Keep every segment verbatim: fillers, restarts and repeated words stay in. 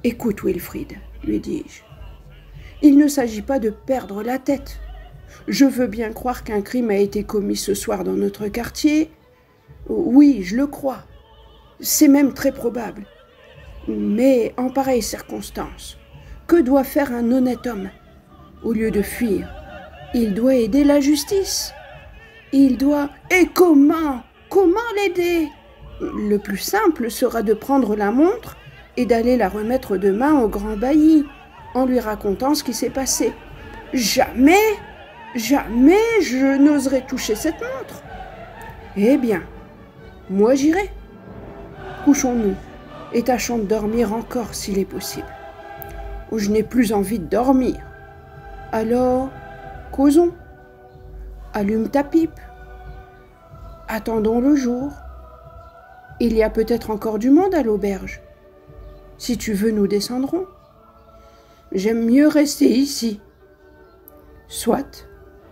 Écoute, Wilfrid, lui dis-je, il ne s'agit pas de perdre la tête. Je veux bien croire qu'un crime a été commis ce soir dans notre quartier. Oui, je le crois. C'est même très probable. Mais en pareille circonstance, que doit faire un honnête homme? Au lieu de fuir, il doit aider la justice. Il doit... Et comment? Comment l'aider? Le plus simple sera de prendre la montre et d'aller la remettre demain au grand bailli, en lui racontant ce qui s'est passé. Jamais, jamais je n'oserais toucher cette montre. Eh bien, moi j'irai. Couchons-nous et tâchons de dormir encore s'il est possible. Ou je n'ai plus envie de dormir. Alors, causons. Allume ta pipe. Attendons le jour. Il y a peut-être encore du monde à l'auberge. Si tu veux, nous descendrons. J'aime mieux rester ici. Soit.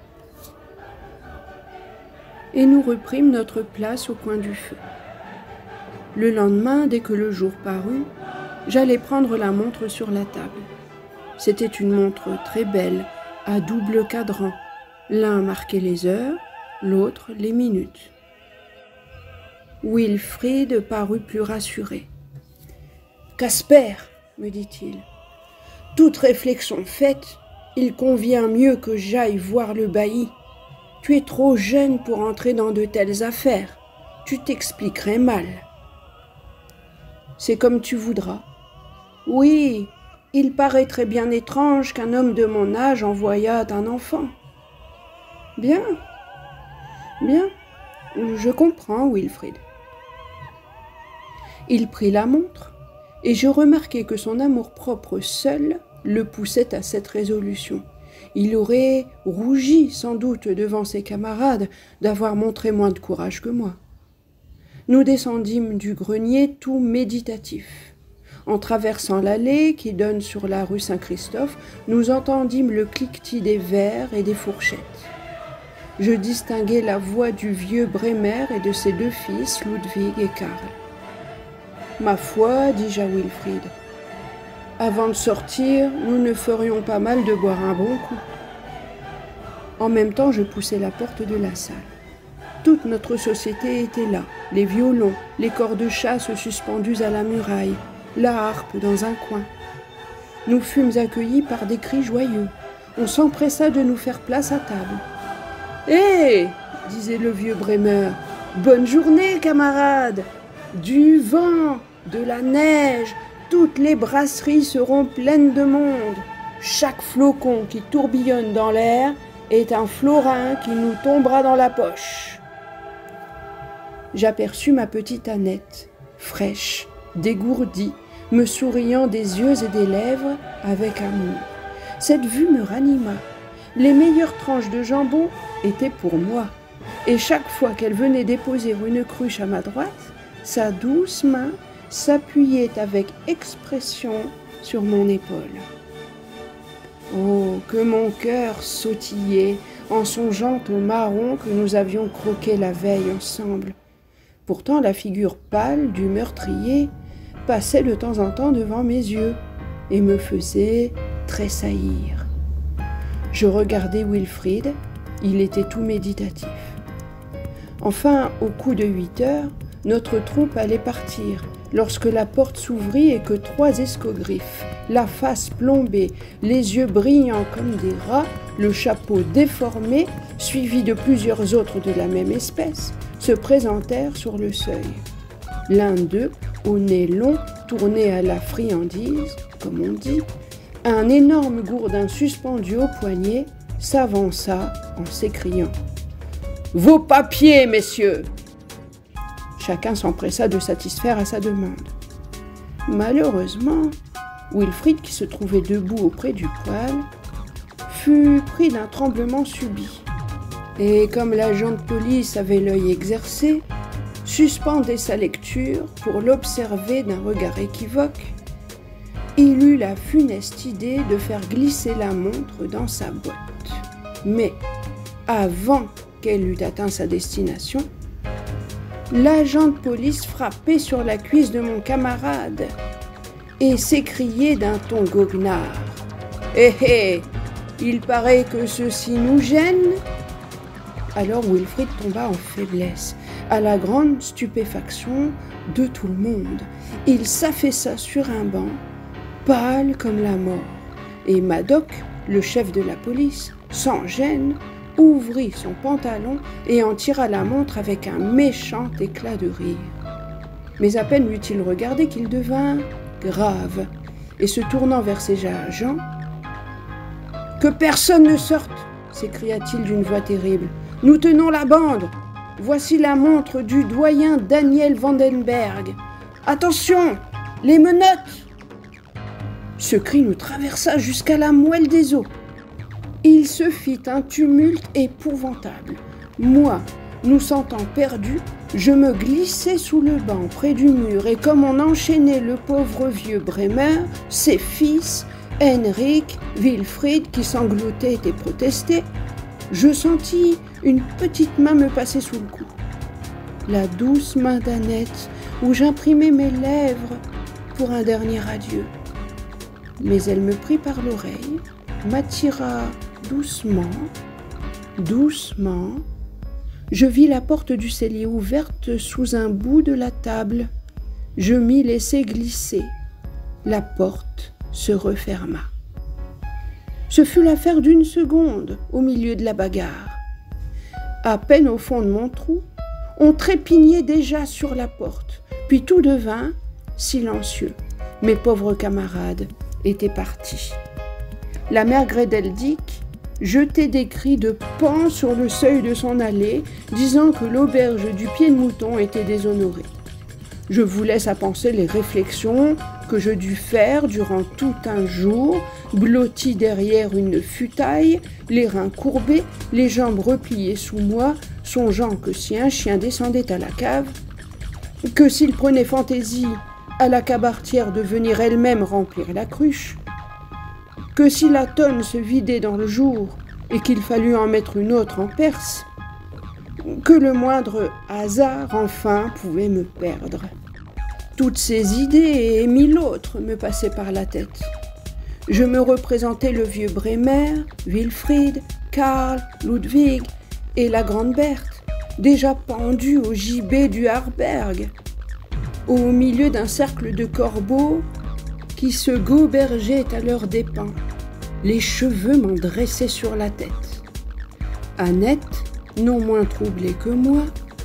Et nous reprîmes notre place au coin du feu. Le lendemain, dès que le jour parut, j'allai prendre la montre sur la table. C'était une montre très belle, à double cadran. L'un marquait les heures, l'autre les minutes. Wilfrid parut plus rassuré. « Casper, me dit-il, toute réflexion faite, il convient mieux que j'aille voir le bailli. Tu es trop jeune pour entrer dans de telles affaires. Tu t'expliquerais mal. » « C'est comme tu voudras. Oui, il paraîtrait bien étrange qu'un homme de mon âge envoyât un enfant. » Bien, bien, je comprends, Wilfrid. Il prit la montre, et je remarquai que son amour-propre seul le poussait à cette résolution. Il aurait rougi sans doute devant ses camarades d'avoir montré moins de courage que moi. Nous descendîmes du grenier tout méditatifs. En traversant l'allée qui donne sur la rue Saint-Christophe, nous entendîmes le cliquetis des verres et des fourchettes. Je distinguai la voix du vieux Bremer et de ses deux fils, Ludwig et Karl. « Ma foi, dis-je à Wilfrid, avant de sortir, nous ne ferions pas mal de boire un bon coup. » En même temps, je poussai la porte de la salle. Toute notre société était là, les violons, les corps de chasse suspendus à la muraille, la harpe dans un coin. Nous fûmes accueillis par des cris joyeux. On s'empressa de nous faire place à table. « Hé !» disait le vieux Bremer. « Bonne journée, camarades ! Du vent, de la neige, toutes les brasseries seront pleines de monde. Chaque flocon qui tourbillonne dans l'air est un florin qui nous tombera dans la poche. » J'aperçus ma petite Annette, fraîche, dégourdie, me souriant des yeux et des lèvres avec amour. Cette vue me ranima. Les meilleures tranches de jambon étaient pour moi, et chaque fois qu'elle venait déposer une cruche à ma droite, sa douce main s'appuyait avec expression sur mon épaule. Oh, que mon cœur sautillait en songeant au marron que nous avions croqué la veille ensemble. Pourtant, la figure pâle du meurtrier passait de temps en temps devant mes yeux et me faisait tressaillir. Je regardais Wilfrid, il était tout méditatif. Enfin, au coup de huit heures, notre troupe allait partir, lorsque la porte s'ouvrit et que trois escogriffe, la face plombée, les yeux brillants comme des rats, le chapeau déformé, suivi de plusieurs autres de la même espèce, se présentèrent sur le seuil. L'un d'eux, au nez long, tourné à la friandise, comme on dit, un énorme gourdin suspendu au poignet, s'avança en s'écriant « Vos papiers, messieurs !» Chacun s'empressa de satisfaire à sa demande. Malheureusement, Wilfrid, qui se trouvait debout auprès du poêle, fut pris d'un tremblement subit. Et comme l'agent de police avait l'œil exercé, suspendait sa lecture pour l'observer d'un regard équivoque, il eut la funeste idée de faire glisser la montre dans sa boîte. Mais, avant qu'elle eût atteint sa destination, l'agent de police frappait sur la cuisse de mon camarade. et s'écriait d'un ton goguenard. « Hé hé, il paraît que ceci nous gêne !» Alors Wilfrid tomba en faiblesse, à la grande stupéfaction de tout le monde. Il s'affaissa sur un banc, pâle comme la mort, et Madoc, le chef de la police, sans gêne, ouvrit son pantalon et en tira la montre avec un méchant éclat de rire. Mais à peine l'eut-il regardé qu'il devint grave, et se tournant vers ses agents, « Que personne ne sorte !» s'écria-t-il d'une voix terrible. « Nous tenons la bande. Voici la montre du doyen Daniel Vandenberg. Attention, les menottes !» Ce cri nous traversa jusqu'à la moelle des os. Il se fit un tumulte épouvantable. Moi, nous sentant perdus, je me glissai sous le banc près du mur et comme on enchaînait le pauvre vieux Bremer, ses fils, Henrik, Wilfrid, qui sanglotaient et protestaient, je sentis une petite main me passer sous le cou. La douce main d'Annette, où j'imprimais mes lèvres pour un dernier adieu. Mais elle me prit par l'oreille, m'attira doucement, doucement. Je vis la porte du cellier ouverte sous un bout de la table. Je m'y laissai glisser. La porte se referma. Ce fut l'affaire d'une seconde au milieu de la bagarre. À peine au fond de mon trou, on trépignait déjà sur la porte, puis tout devint silencieux. Mes pauvres camarades étaient partis. La mère Gredeldick jetait des cris de pan sur le seuil de son allée, disant que l'auberge du pied de mouton était déshonorée. Je vous laisse à penser les réflexions que je dus faire durant tout un jour, blotti derrière une futaille, les reins courbés, les jambes repliées sous moi, songeant que si un chien descendait à la cave, que s'il prenait fantaisie à la cabaretière de venir elle-même remplir la cruche, que si la tonne se vidait dans le jour et qu'il fallut en mettre une autre en Perse, que le moindre hasard enfin pouvait me perdre. Toutes ces idées et mille autres me passaient par la tête. Je me représentais le vieux Bremer, Wilfrid, Karl, Ludwig et la grande Berthe, déjà pendus au gibet du Harberg, au milieu d'un cercle de corbeaux qui se gobergeaient à leurs dépens. Les cheveux m'en dressaient sur la tête. Annette, non moins troublée que moi,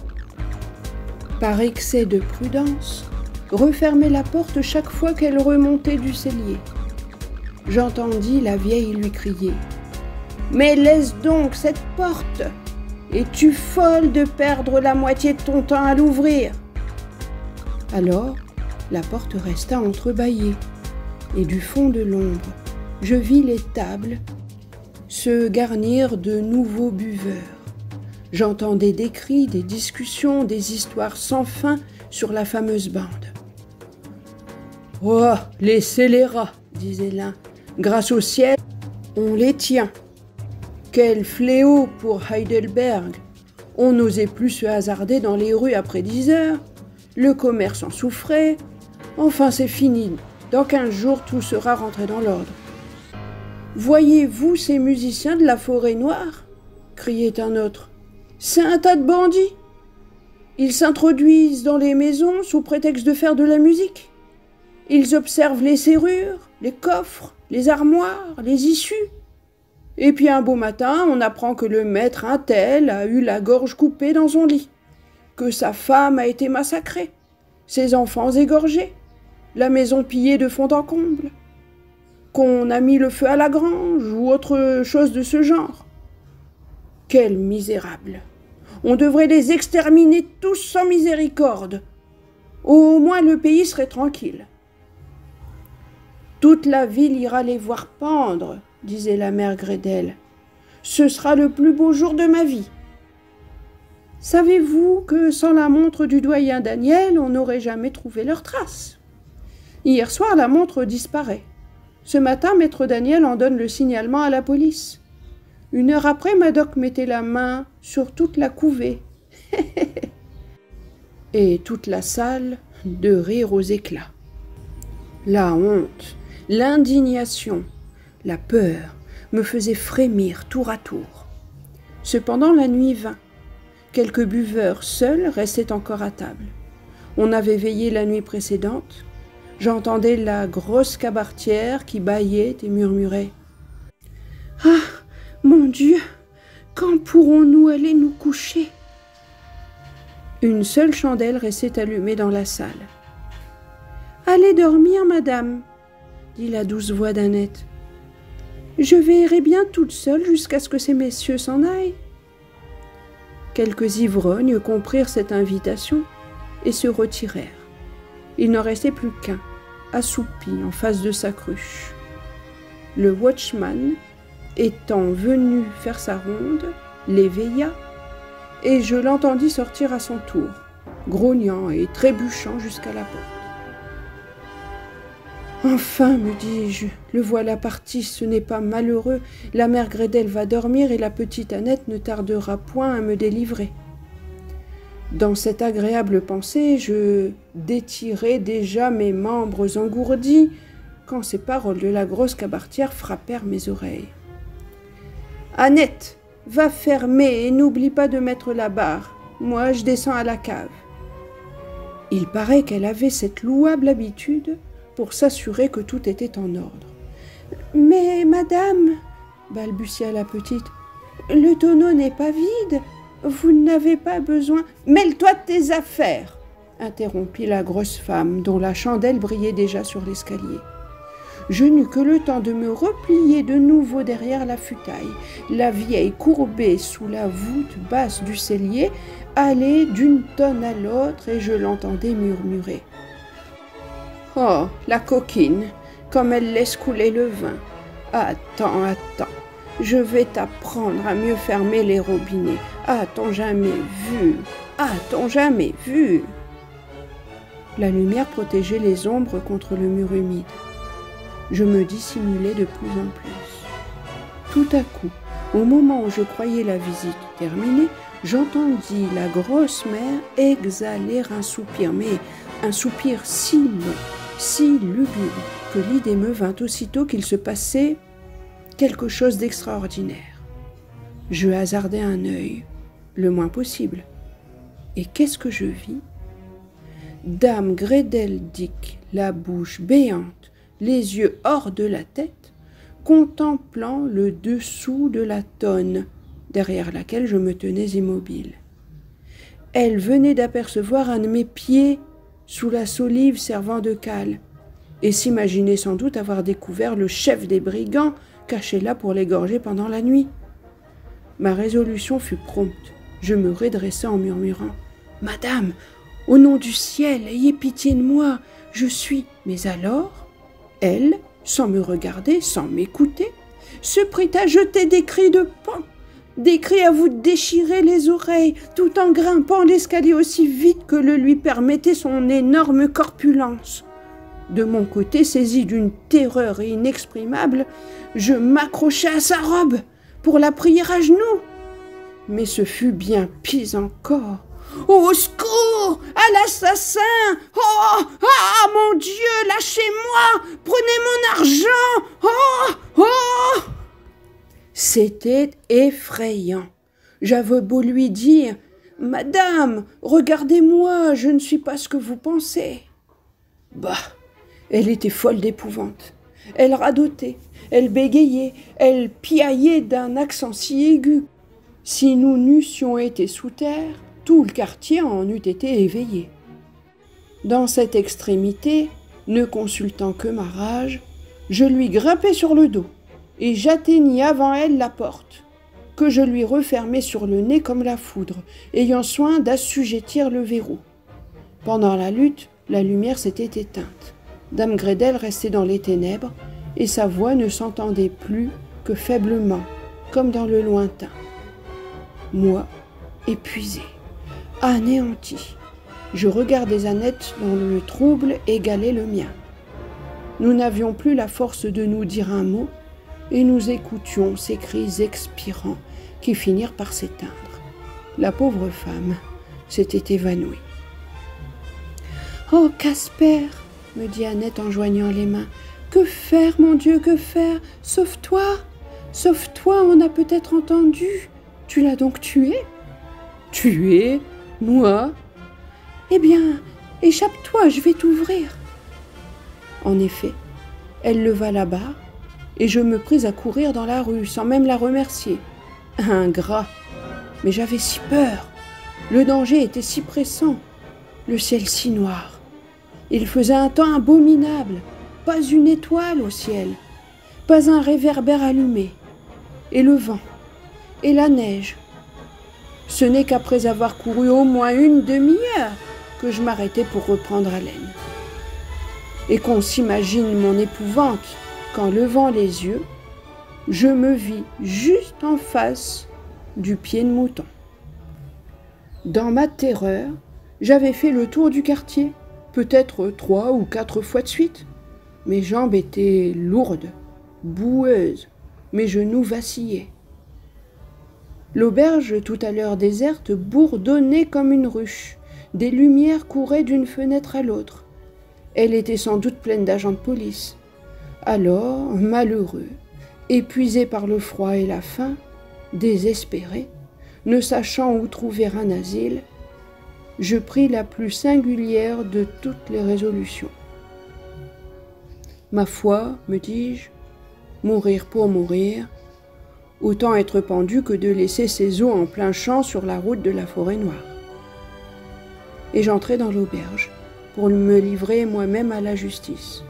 par excès de prudence, refermait la porte chaque fois qu'elle remontait du cellier. J'entendis la vieille lui crier « Mais laisse donc cette porte! Es-tu folle de perdre la moitié de ton temps à l'ouvrir ?» Alors, la porte resta entrebâillée, et du fond de l'ombre, je vis les tables se garnir de nouveaux buveurs. J'entendais des cris, des discussions, des histoires sans fin sur la fameuse bande. « Oh, laissez les rats, disait l'un. Grâce au ciel, on les tient. Quel fléau pour Heidelberg. On n'osait plus se hasarder dans les rues après dix heures. Le commerce en souffrait. Enfin, c'est fini. Dans quinze jours, tout sera rentré dans l'ordre. Voyez-vous ces musiciens de la forêt noire ? Criait un autre. C'est un tas de bandits. Ils s'introduisent dans les maisons sous prétexte de faire de la musique. Ils observent les serrures, les coffres, les armoires, les issues. Et puis un beau matin, on apprend que le maître un tel a eu la gorge coupée dans son lit, que sa femme a été massacrée, ses enfants égorgés, la maison pillée de fond en comble, qu'on a mis le feu à la grange ou autre chose de ce genre. Quels misérables! On devrait les exterminer tous sans miséricorde. Au moins le pays serait tranquille. Toute la ville ira les voir pendre, disait la mère Gredel. Ce sera le plus beau jour de ma vie. Savez-vous que sans la montre du doyen Daniel, on n'aurait jamais trouvé leurs traces? Hier soir, la montre disparaît. Ce matin, maître Daniel en donne le signalement à la police. Une heure après, Madoc mettait la main sur toute la couvée. Et toute la salle de rire aux éclats. La honte, l'indignation, la peur me faisaient frémir tour à tour. Cependant la nuit vint. Quelques buveurs seuls restaient encore à table. On avait veillé la nuit précédente. J'entendais la grosse cabaretière qui bâillait et murmurait « Ah, mon Dieu, quand pourrons-nous aller nous coucher ?» Une seule chandelle restait allumée dans la salle. « Allez dormir, madame, » dit la douce voix d'Annette. « Je veillerai bien toute seule jusqu'à ce que ces messieurs s'en aillent. » Quelques ivrognes comprirent cette invitation et se retirèrent. Il n'en restait plus qu'un, assoupi en face de sa cruche. Le watchman, étant venu faire sa ronde, l'éveilla, et je l'entendis sortir à son tour, grognant et trébuchant jusqu'à la porte. « Enfin, me dis-je, le voilà parti, ce n'est pas malheureux, la mère Grédel va dormir et la petite Annette ne tardera point à me délivrer. » Dans cette agréable pensée, je détirais déjà mes membres engourdis quand ces paroles de la grosse cabaretière frappèrent mes oreilles. « Annette, va fermer et n'oublie pas de mettre la barre. Moi, je descends à la cave. » Il paraît qu'elle avait cette louable habitude pour s'assurer que tout était en ordre. « Mais, madame, balbutia la petite, le tonneau n'est pas vide. Vous n'avez pas besoin... »« Mêle-toi de tes affaires !» interrompit la grosse femme, dont la chandelle brillait déjà sur l'escalier. Je n'eus que le temps de me replier de nouveau derrière la futaille. La vieille, courbée sous la voûte basse du cellier, allait d'une tonne à l'autre et je l'entendais murmurer. « Oh, la coquine, comme elle laisse couler le vin. Attends, attends. Je vais t'apprendre à mieux fermer les robinets. A-t-on jamais vu? A-t-on jamais vu ?» La lumière protégeait les ombres contre le mur humide. Je me dissimulais de plus en plus. Tout à coup, au moment où je croyais la visite terminée, j'entendis la grosse mère exhaler un soupir, mais un soupir si long, si lugubre, que l'idée me vint aussitôt qu'il se passait quelque chose d'extraordinaire. Je hasardai un œil, le moins possible. Et qu'est-ce que je vis? Dame Grédel Dick, la bouche béante, les yeux hors de la tête, contemplant le dessous de la tonne derrière laquelle je me tenais immobile. Elle venait d'apercevoir un de mes pieds sous la solive servant de cale, et s'imaginait sans doute avoir découvert le chef des brigands caché là pour l'égorger pendant la nuit. Ma résolution fut prompte. Je me redressai en murmurant « Madame, au nom du ciel, ayez pitié de moi, je suis... » Mais alors, elle, sans me regarder, sans m'écouter, se prit à jeter des cris de pan, des cris à vous déchirer les oreilles, tout en grimpant l'escalier aussi vite que le lui permettait son énorme corpulence. De mon côté, saisi d'une terreur inexprimable, je m'accrochai à sa robe pour la prier à genoux. Mais ce fut bien pis encore. « Au secours! À l'assassin! Oh! Ah, mon Dieu! Lâchez-moi! Prenez mon argent! Oh! Oh !» C'était effrayant. J'avais beau lui dire « Madame, regardez-moi, je ne suis pas ce que vous pensez. » Bah, elle était folle d'épouvante. Elle radotait, elle bégayait, elle piaillait d'un accent si aigu. Si nous n'eussions été sous terre, tout le quartier en eût été éveillé. Dans cette extrémité, ne consultant que ma rage, je lui grimpai sur le dos et j'atteignis avant elle la porte, que je lui refermai sur le nez comme la foudre, ayant soin d'assujettir le verrou. Pendant la lutte, la lumière s'était éteinte. Dame Grédel restait dans les ténèbres et sa voix ne s'entendait plus que faiblement, comme dans le lointain. Moi, épuisé, anéanti, je regardais Annette dont le trouble égalait le mien. Nous n'avions plus la force de nous dire un mot et nous écoutions ces cris expirants qui finirent par s'éteindre. La pauvre femme s'était évanouie. « Oh, Casper, me dit Annette en joignant les mains. Que faire, mon Dieu, que faire? Sauve-toi! Sauve-toi, on a peut-être entendu. Tu l'as donc tué? Tué? Moi? Eh bien, échappe-toi, je vais t'ouvrir. En effet, elle leva la barre, et je me pris à courir dans la rue, sans même la remercier. Ingrat! Mais j'avais si peur. Le danger était si pressant, le ciel si noir. Il faisait un temps abominable, pas une étoile au ciel, pas un réverbère allumé, et le vent, et la neige. Ce n'est qu'après avoir couru au moins une demi-heure que je m'arrêtai pour reprendre haleine. Et qu'on s'imagine mon épouvante quand, levant les yeux, je me vis juste en face du pied de mouton. Dans ma terreur, j'avais fait le tour du quartier, peut-être trois ou quatre fois de suite. Mes jambes étaient lourdes, boueuses, mes genoux vacillaient. L'auberge, tout à l'heure déserte, bourdonnait comme une ruche. Des lumières couraient d'une fenêtre à l'autre. Elle était sans doute pleine d'agents de police. Alors, malheureux, épuisé par le froid et la faim, désespéré, ne sachant où trouver un asile, je pris la plus singulière de toutes les résolutions. Ma foi, me dis-je, mourir pour mourir, autant être pendu que de laisser ses os en plein champ sur la route de la forêt noire. Et j'entrai dans l'auberge pour me livrer moi-même à la justice.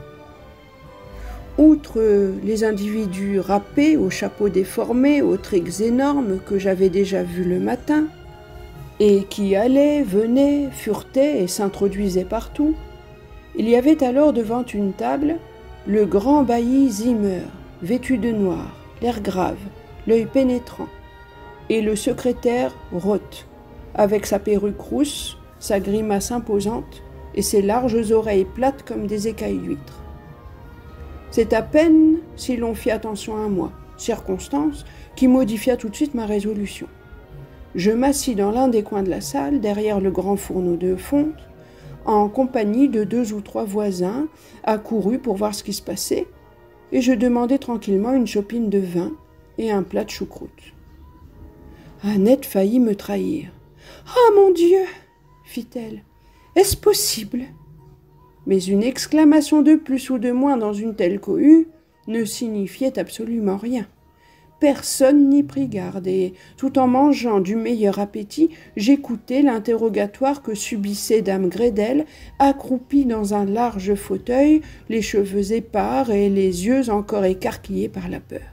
Outre les individus râpés, aux chapeaux déformés, aux tricks énormes que j'avais déjà vus le matin, et qui allaient, venaient, furetaient et s'introduisaient partout, il y avait alors devant une table le grand bailli Zimmer, vêtu de noir, l'air grave, l'œil pénétrant, et le secrétaire Roth, avec sa perruque rousse, sa grimace imposante et ses larges oreilles plates comme des écailles d'huîtres. C'est à peine si l'on fit attention à moi, circonstance qui modifia tout de suite ma résolution. Je m'assis dans l'un des coins de la salle, derrière le grand fourneau de fonte, en compagnie de deux ou trois voisins accourus pour voir ce qui se passait, et je demandai tranquillement une chopine de vin et un plat de choucroute. Annette faillit me trahir. « Ah, mon Dieu !» fit-elle. « Est-ce possible ?» Mais une exclamation de plus ou de moins dans une telle cohue ne signifiait absolument rien. Personne n'y prit garde, et, tout en mangeant du meilleur appétit, j'écoutais l'interrogatoire que subissait dame Grédel, accroupie dans un large fauteuil, les cheveux épars et les yeux encore écarquillés par la peur.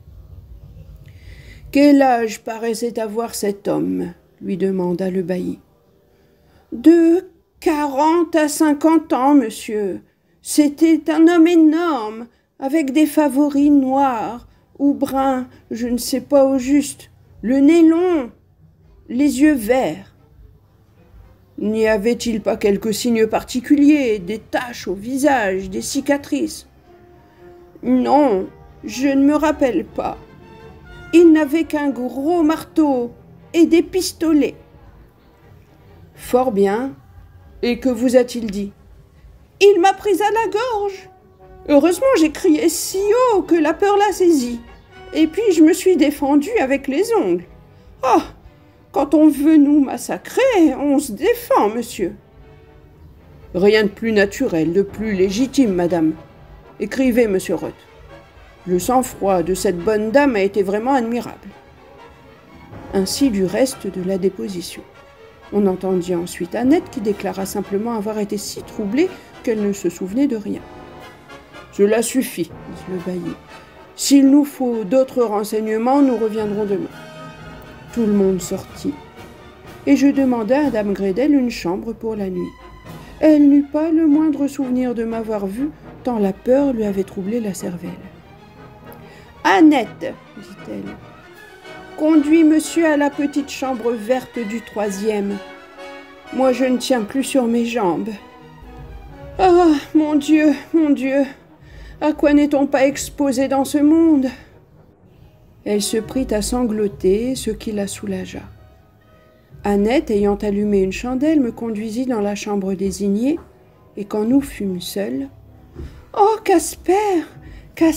« Quel âge paraissait avoir cet homme ?» lui demanda le bailli. « De quarante à cinquante ans, monsieur. C'était un homme énorme, avec des favoris noirs, ou brun, je ne sais pas au juste, le nez long, les yeux verts. N'y avait-il pas quelques signes particuliers, des taches au visage, des cicatrices? Non, je ne me rappelle pas. Il n'avait qu'un gros marteau et des pistolets. Fort bien. Et que vous a-t-il dit? Il m'a prise à la gorge. Heureusement, j'ai crié si haut que la peur l'a saisie. Et puis, je me suis défendue avec les ongles. Ah, quand on veut nous massacrer, on se défend, monsieur. Rien de plus naturel, de plus légitime, madame. Écrivez, monsieur Roth. Le sang-froid de cette bonne dame a été vraiment admirable. Ainsi du reste de la déposition. On entendit ensuite Annette qui déclara simplement avoir été si troublée qu'elle ne se souvenait de rien. « Cela suffit, dit le bailli. S'il nous faut d'autres renseignements, nous reviendrons demain. » Tout le monde sortit, et je demandai à dame Grédel une chambre pour la nuit. Elle n'eut pas le moindre souvenir de m'avoir vue, tant la peur lui avait troublé la cervelle. « Annette, dit-elle, conduis monsieur à la petite chambre verte du troisième. Moi, je ne tiens plus sur mes jambes. Ah, mon Dieu, mon Dieu, à quoi n'est-on pas exposé dans ce monde ?» Elle se prit à sangloter, ce qui la soulagea. Annette, ayant allumé une chandelle, me conduisit dans la chambre désignée, et quand nous fûmes seuls, « Oh, Casper, Casper !»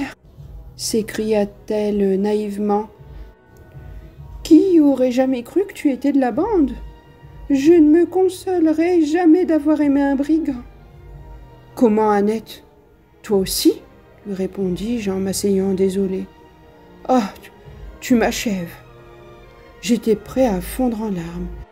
s'écria-t-elle naïvement. « Qui aurait jamais cru que tu étais de la bande? Je ne me consolerai jamais d'avoir aimé un brigand. »« Comment, Annette? Toi aussi ?» lui répondis-je en m'asseyant désolé. « Oh, tu, tu m'achèves. » J'étais prêt à fondre en larmes.